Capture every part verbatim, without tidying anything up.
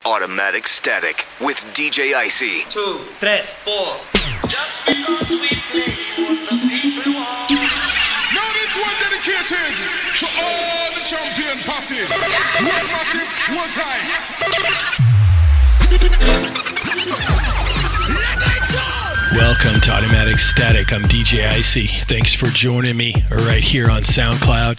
Automatic Static with D J Icy. Two, tres, four. Just because we play what the people want. Now this one dedicated to all the champion posse. One massive, one time. Welcome to Automatic Static. I'm D J Icy. Thanks for joining me right here on SoundCloud.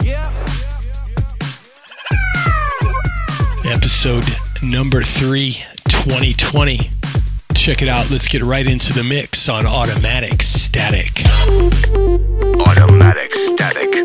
Episode number three, twenty twenty. Check it out. Let's get right into the mix on Automatic Static. Automatic Static.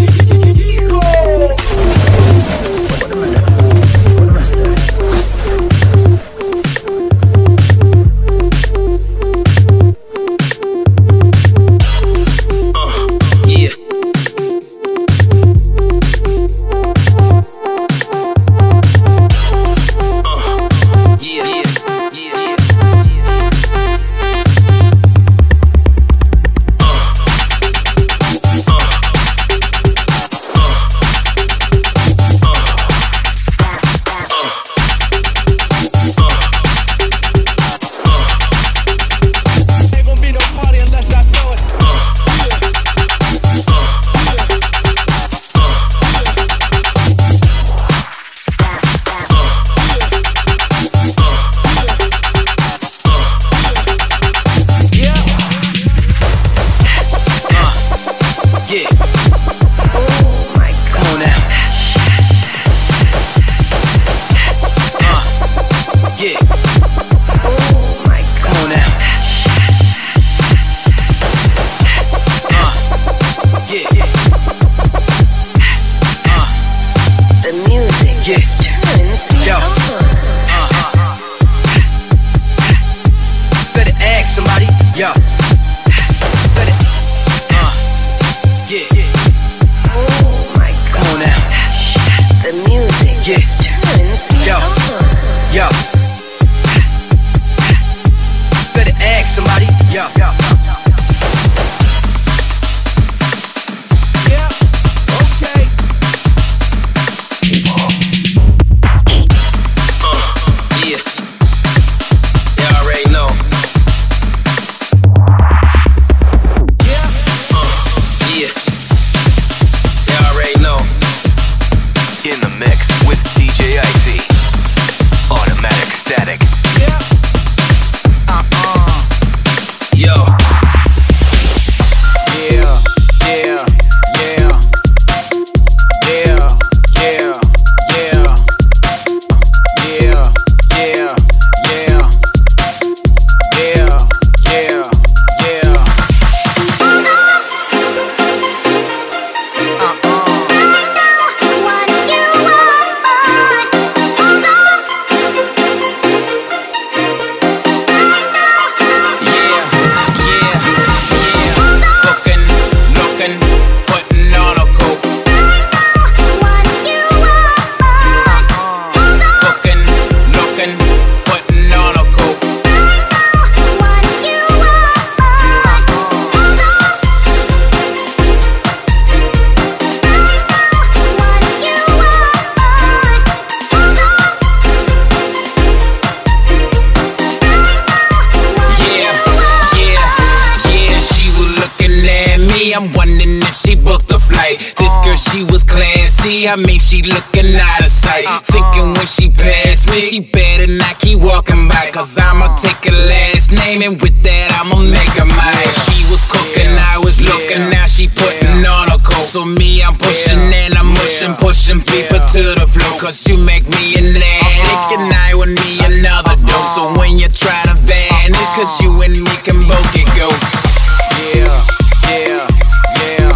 I mean, she looking out of sight. Thinking when she passed me, she better not keep walking by. Cause I'ma take her last name, and with that, I'ma make her mine. She was cooking, I was looking, now she putting on a coat. So me, I'm pushing and I'm mushing, pushing people to the floor. Cause you make me an addict, and I want me another dose. So when you try to vanish, cause you and me can both get ghosts. Yeah, yeah, yeah.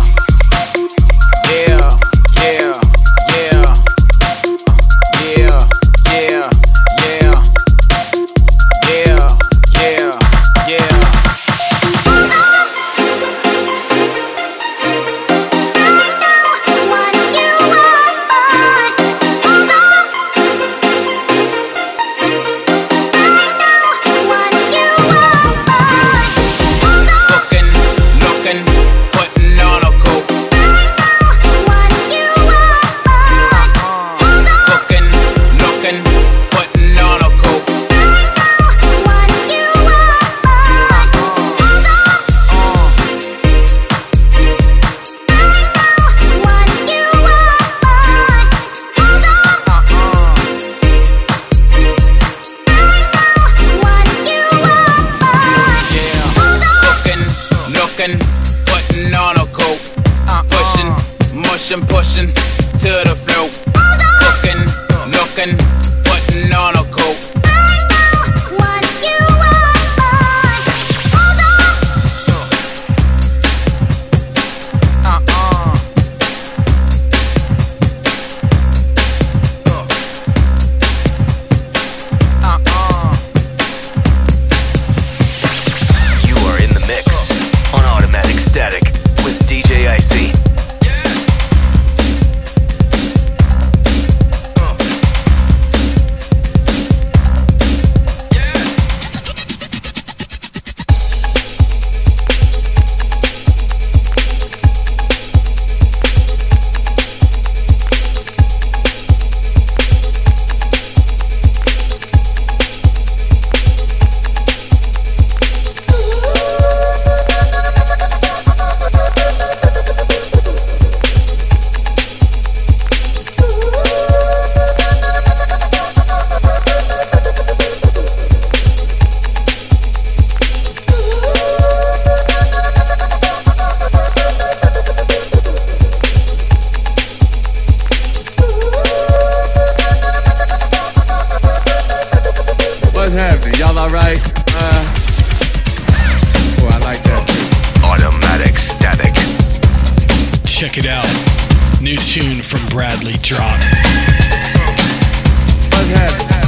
Yeah, yeah. Bye. all right? Uh, oh, I like that. Automatic Static. Check it out. New tune from Bradley Drop. What's happening?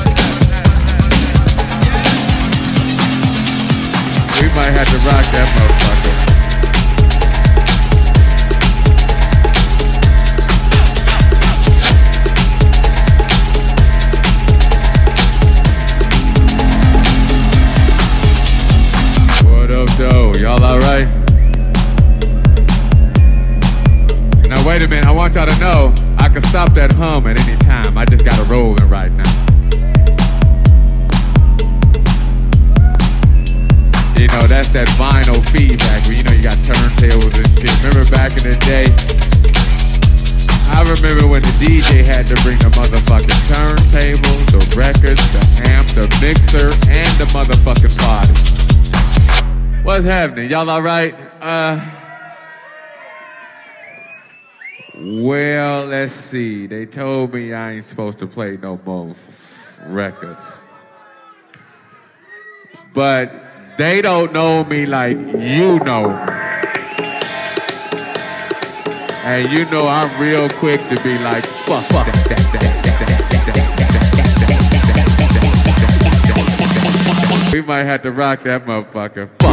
We might have to rock that motherfucker. What up, though? Y'all all right? Now wait a minute, I want y'all to know I can stop that hum at any time. I just got it rolling right now. You know, that's that vinyl feedback where, you know, you got turntables and shit. Remember back in the day? I remember when the D J had to bring the motherfucking turntables, the records, the amp, the mixer, and the motherfucking body. What's happening? Y'all all right? Uh... Well, let's see. They told me I ain't supposed to play no more records. But they don't know me like you know me. And you know I'm real quick to be like, fuck, fuck that, that, that, that, that. We might have to rock that motherfucker. Fuck.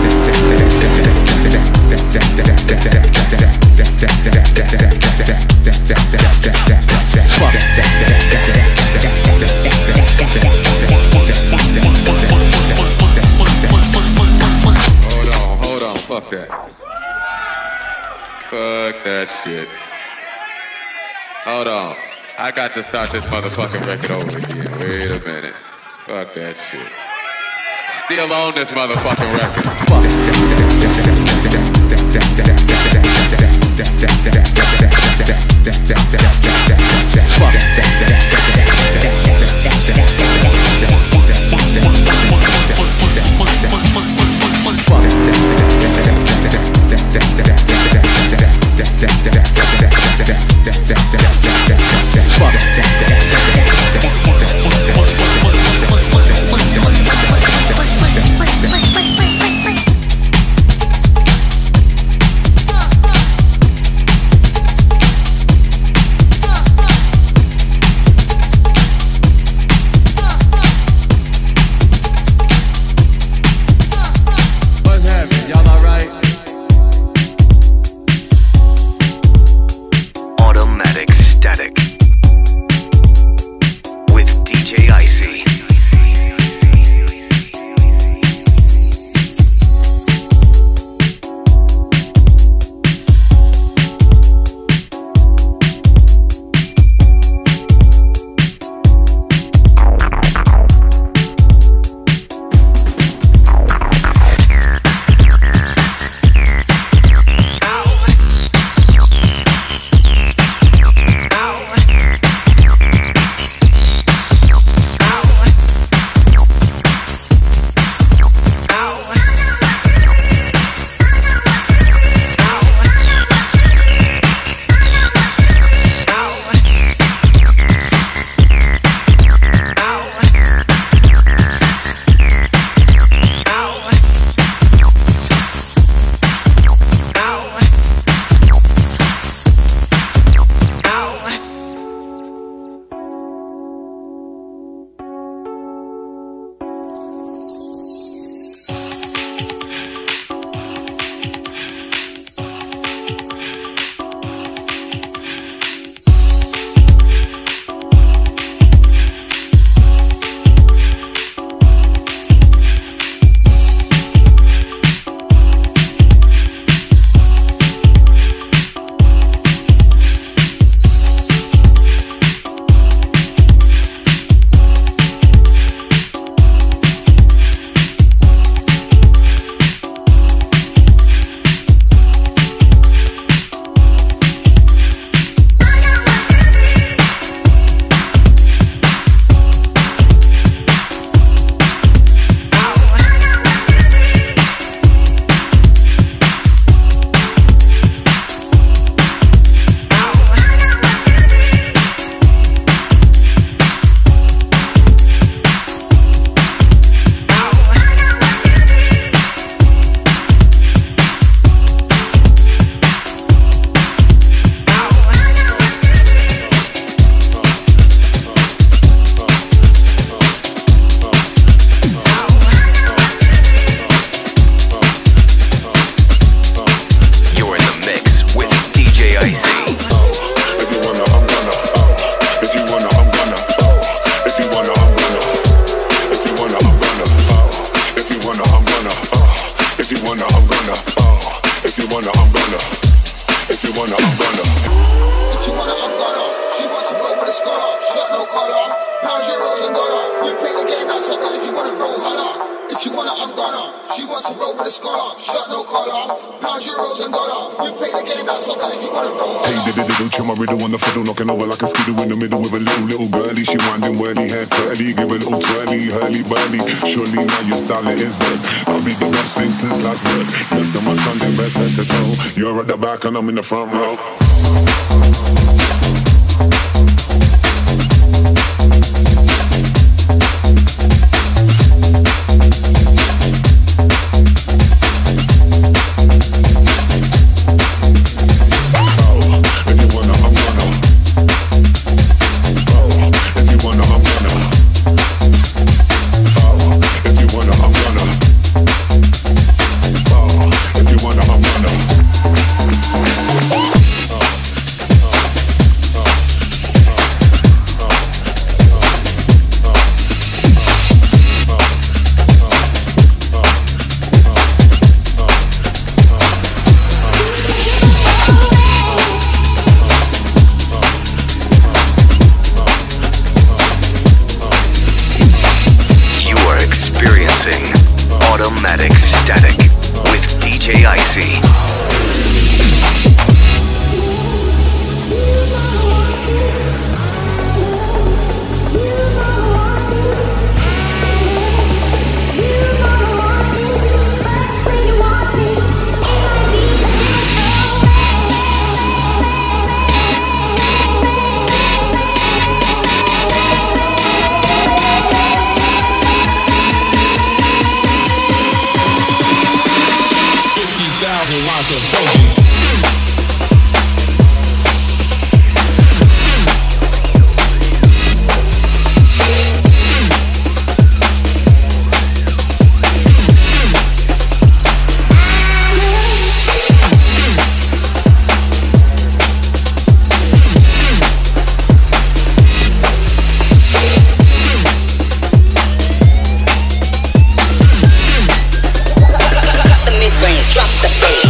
Hold on, hold on, fuck that. Fuck that shit. Hold on. I got to start this motherfucking record over again. Wait a minute. Fuck that shit. Still on this motherfucking record. Fuck. So roll with a scholar, shirt no collar, pound euros and dollar. You play the game like soccer if you wanna roll. Hey, did the diddle, chill my riddle on the fiddle, knocking over like a skittle in the middle with a little, little girlie. She winding whirly, hair curly, give a little twirly, hurly burly. Surely now your style it is dead. I'll be the best thing since last birth. Best of my Sunday, best head to toe. You're at the back and I'm in the front row. Automatic Static with D J Icy. Lots of funky. Drop the bass.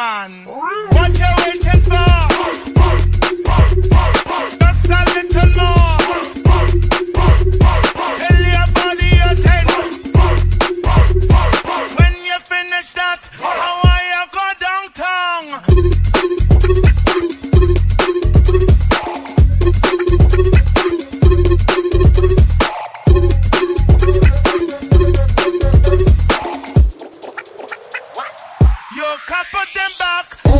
man. What you waiting for? Just a little more. Tell your body you're ten. When you finish that, how are you go downtown? You can't put them back.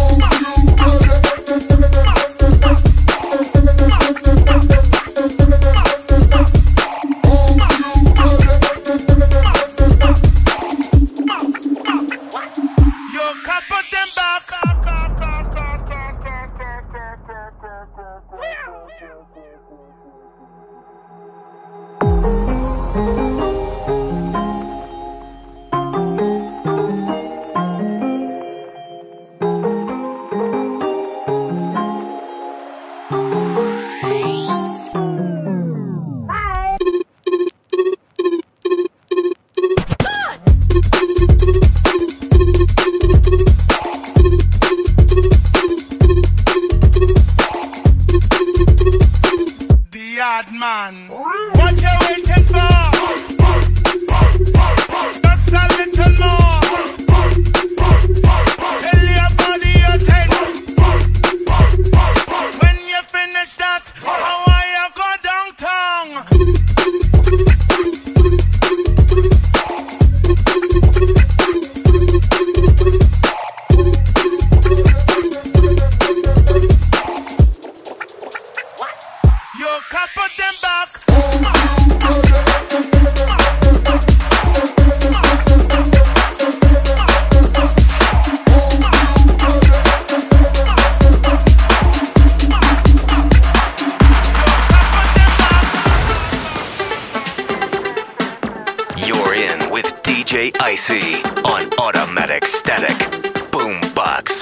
Icy on Automatic Static Boombox.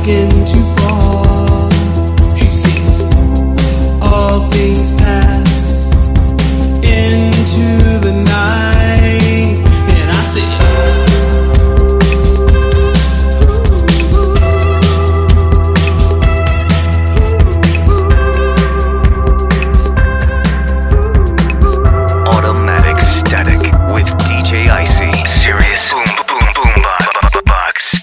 begin to fall. She sees all things pass into the night, and I say, Automatic Static with D J Icy. Serious boom boom boom boom box.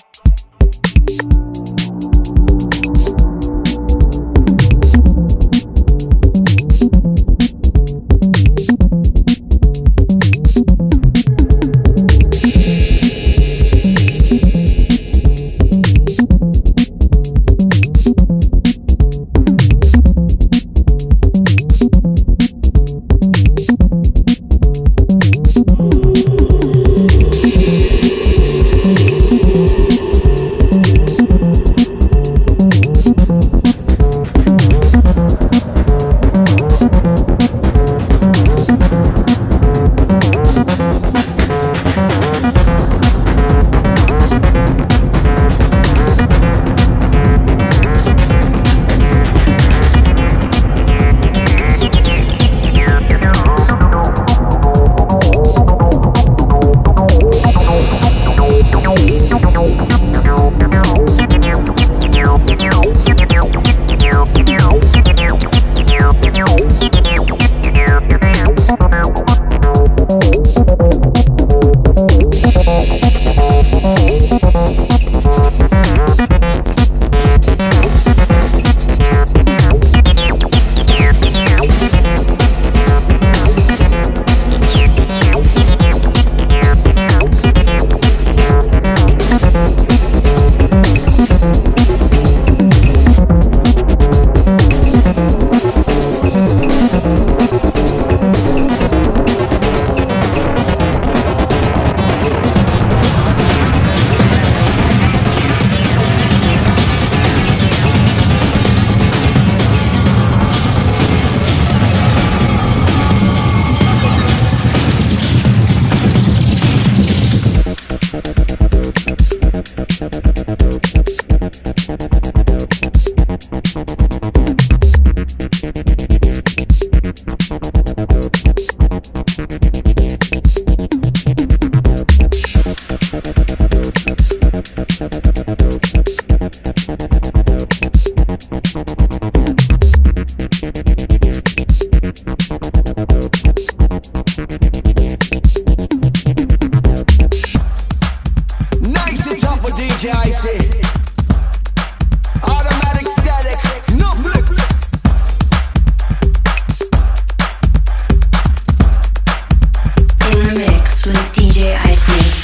Nice and tough with D J Icy. Automatic Static, no flips. In the mix with D J Icy.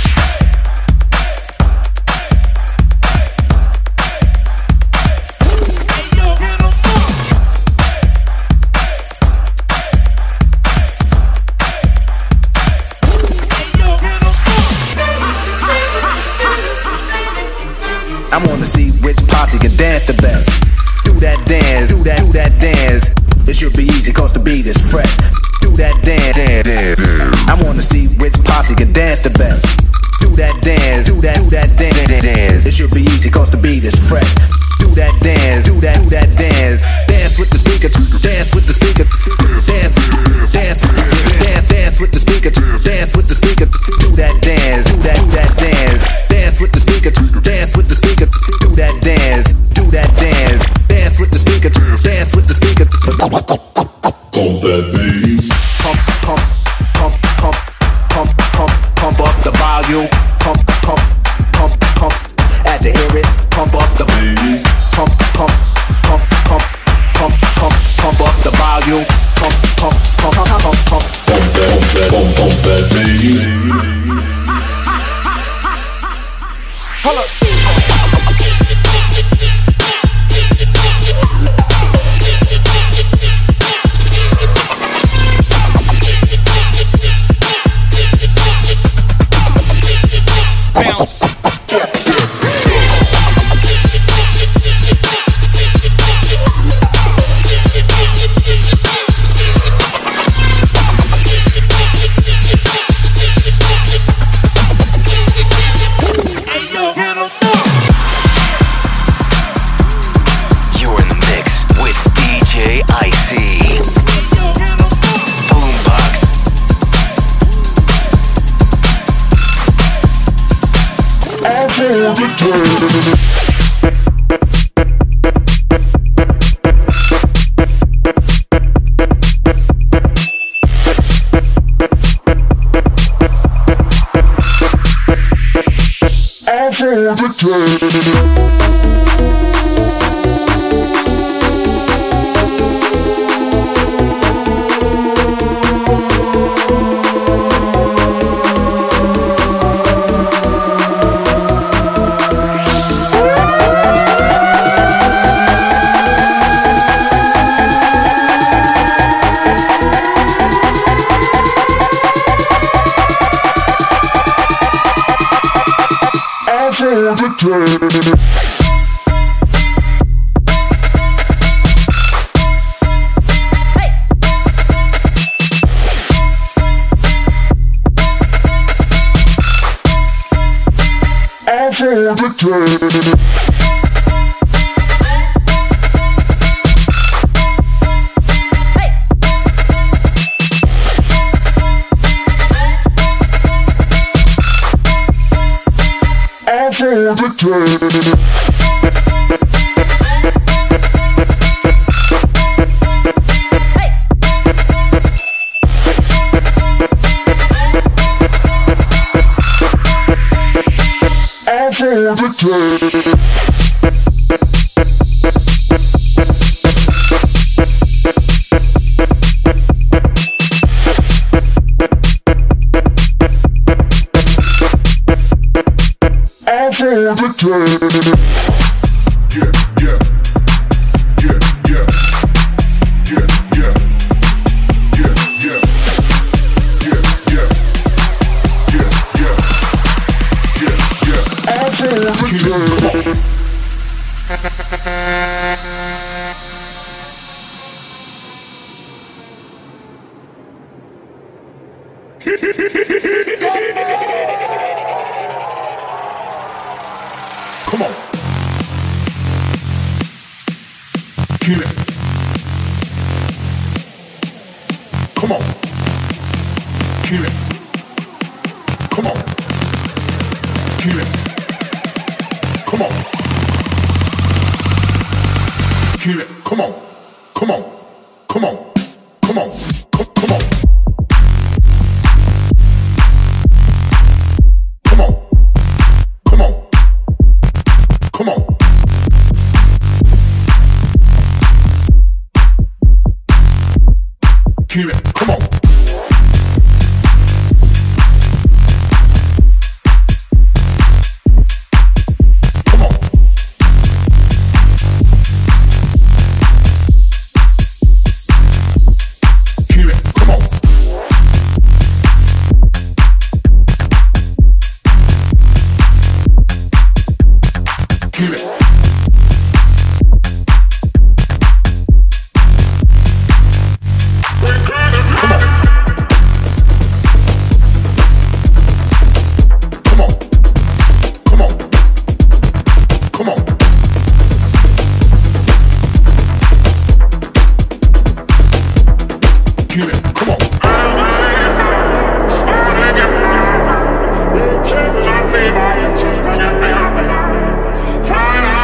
I wanna see which posse can dance the best. Do that dance, do that, do that dance. It should be easy cause the beat is fresh. Do that dance, dance, dance. I wanna see which posse can dance the best. Do that dance, do that, do that dance, dance. It should be easy cause the beat is fresh. Do that dance, do that, do that dance. Dance with the speaker, dance with the speaker. Dance, dance, dance, dance with the speaker. Dance with the speaker. Do that dance, do that, do that dance. Dance with the speaker, dance with the speaker. Do that dance, do that dance. Dance with the speaker, dance with the speaker. Pump that bass. Pump, pump, pump, pump, pump, pump, pump up the volume. Pump, pump, pump, pump. As you hear it, pump up the bass. Pump, pump, pump, pump, pump, pump, pump up the volume. Pump, pump, pump, pump, pump, pump. Pump that, pump that, pump, pump that bass. Hold up. Come on. Kill it. Come on. Kill it. Come on. Kill it. Come on. Kill it. Come on. Come on. Come on. Come on. Come, come on. Come on. Come on. Come on. Kill it. Come on. Come on. Kill it. Come on. Kill it. Find out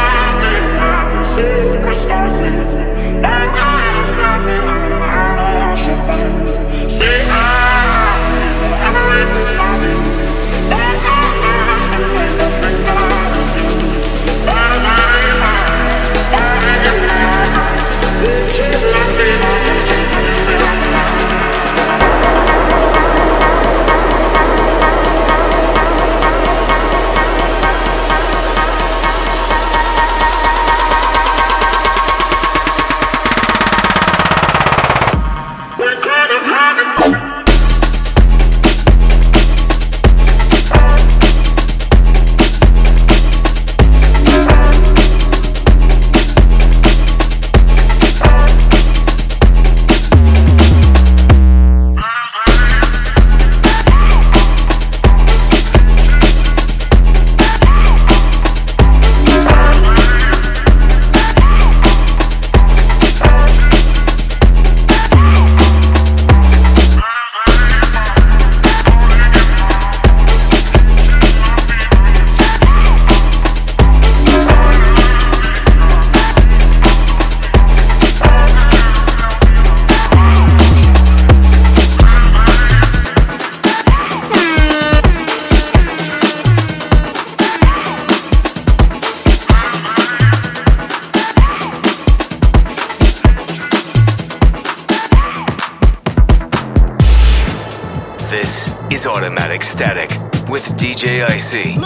Automatic Static with D J Icy.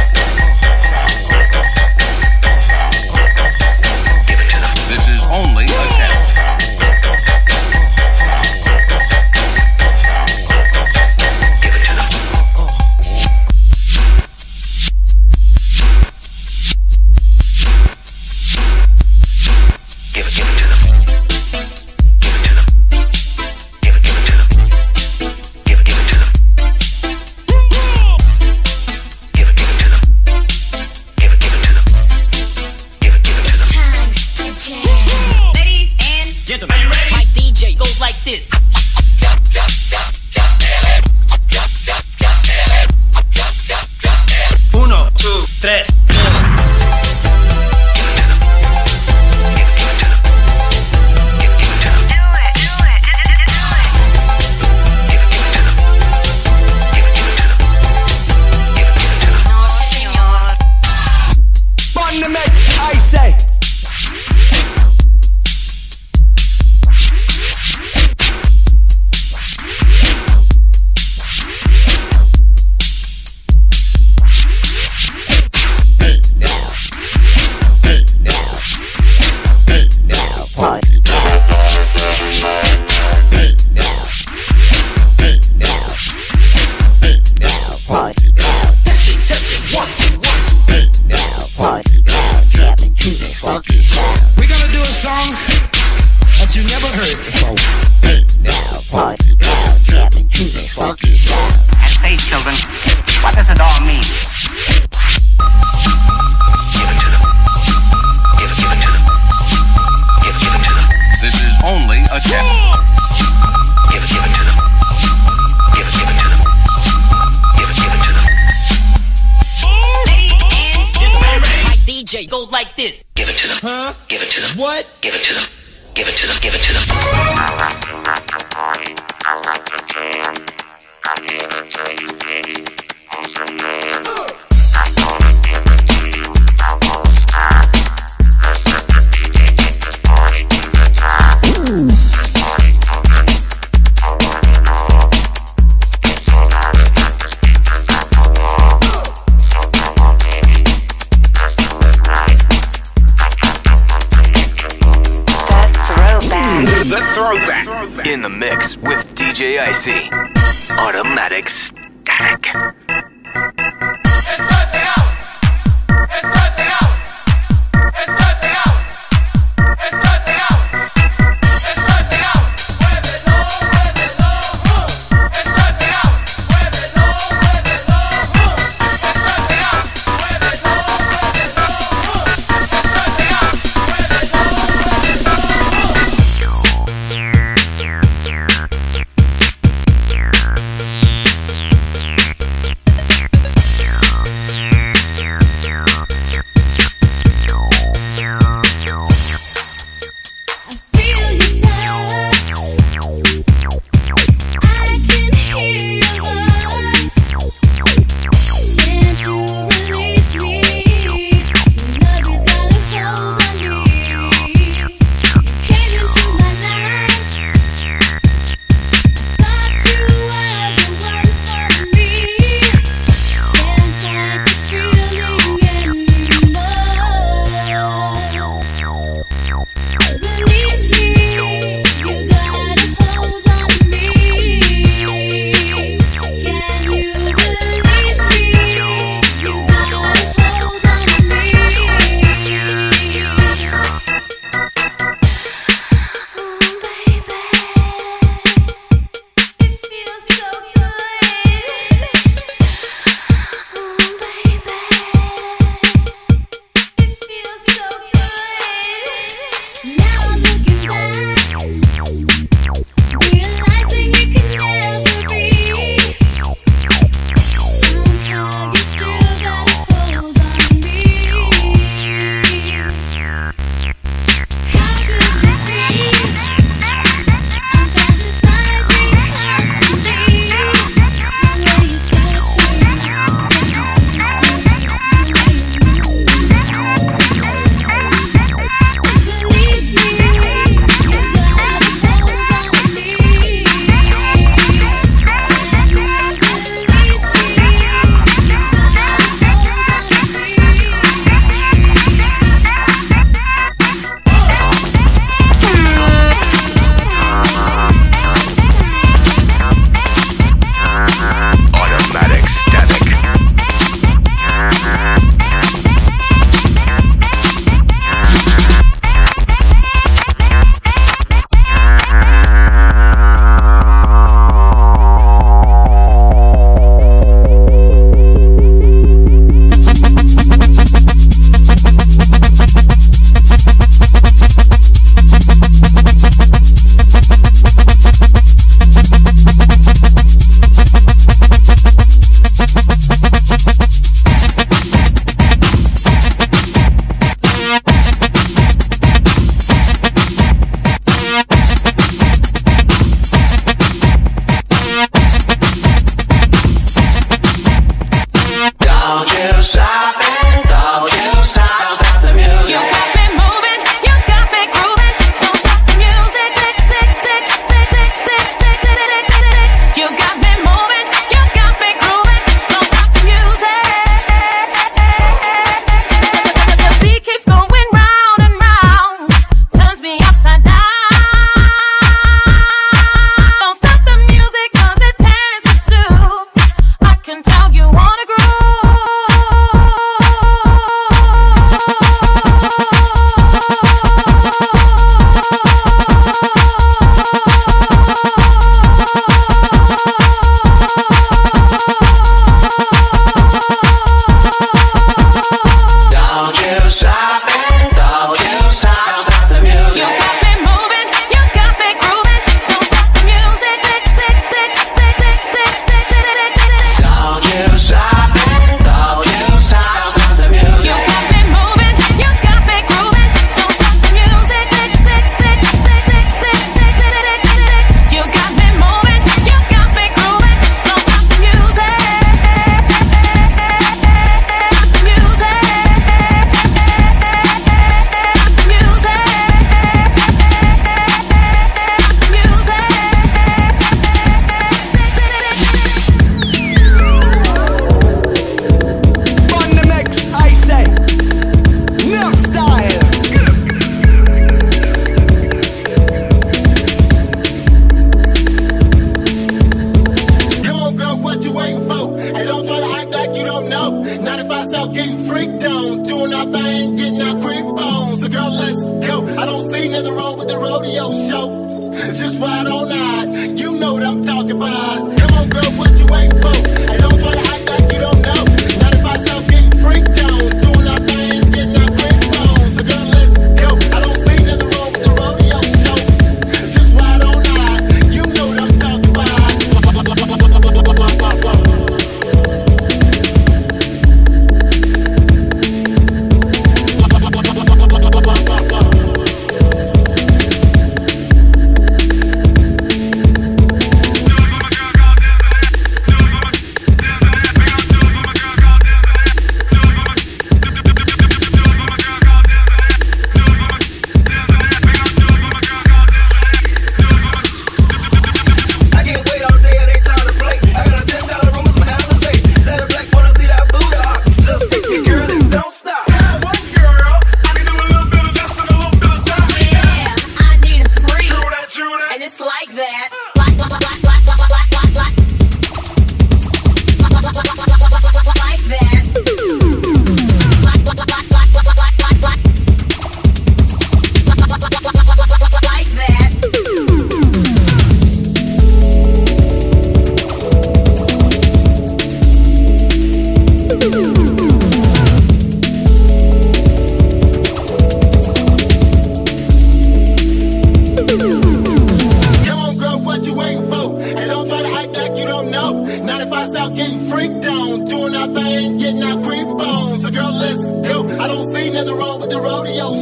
only like this. Uno, two, tres. On the mix, I say. We're gonna do a song that you never heard before. And say, children, what does it all mean? This is only a test. Give it, give it to them. Give it, give it to them. Give it, give it to them. My D J goes like this. Give it to them. Huh? Give it to them. What? Give it to them. Give it to them. Give it to them. The Throwback. In the mix with D J Icy. Automatic Static.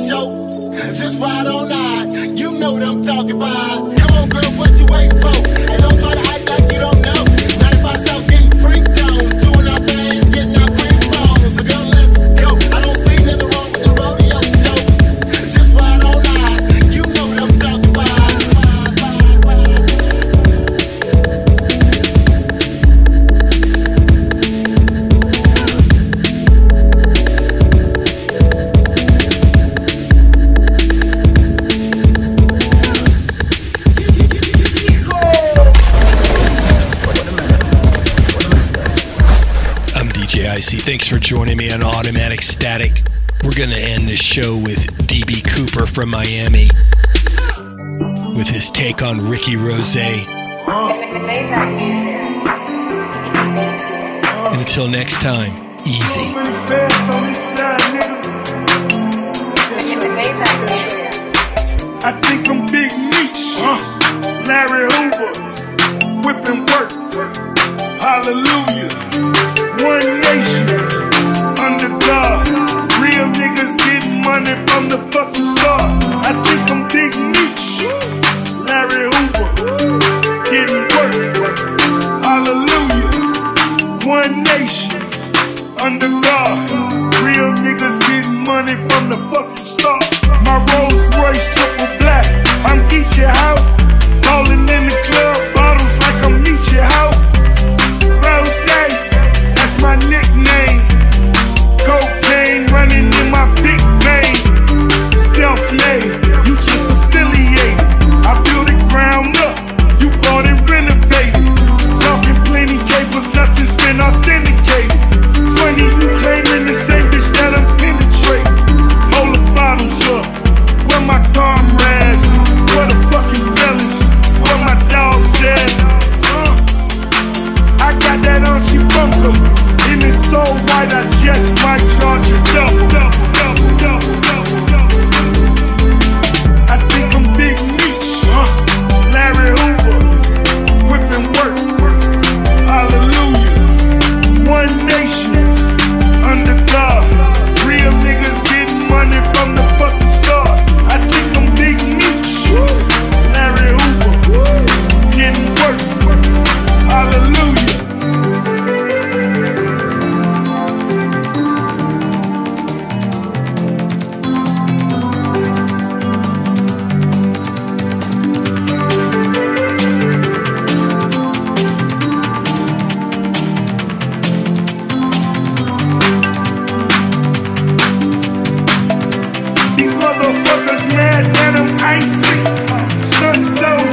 show. Just ride on nine. You know what I'm talking about. Come on, girl, what you waiting for? And don't try to act like you don't know. ninety-five South getting freaked on. Doing our thing, getting our creep on. So girl, let's go. I don't see nothing wrong with the rodeo show. Just ride on nine. You know what I'm talking about. Icy, thanks for joining me on Automatic Static. We're going to end this show with D B Cooper from Miami with his take on Ricky Rose. And until next time, easy. I think I'm Big Meech, uh, Larry Hoover, whipping work, hallelujah. One nation, under God. Real niggas getting money from the fucking start. I think I'm Big Meech, Larry Hoover, getting work. Hallelujah. One nation, under God. Real niggas getting money from the fucking start. My Rolls Royce triple black. I'm Geechee House, ballin' in the club, bottles like I'm Geechee House. Rose, my nickname, cocaine running in my big vein. Self-made, you just affiliated. I built it ground up, you bought it renovated. Talking plenty capers, nothing's been authenticated. Funny you claiming the same bitch that I'm penetrating. Hold the bottles up, where my comrades? Where the fucking fellas? Where my dogs at? Uh, I got that on she bunker. And it's so white, I just might charge you double, double, double, double, double, double. I think I'm Big Meech, uh, Larry Hoover, whipping work, hallelujah. One nation, under God. Real niggas getting money from the fucking start. I think I'm Big Meech, Larry Hoover, getting work, hallelujah. Motherfuckers mad that I'm icy. Sun so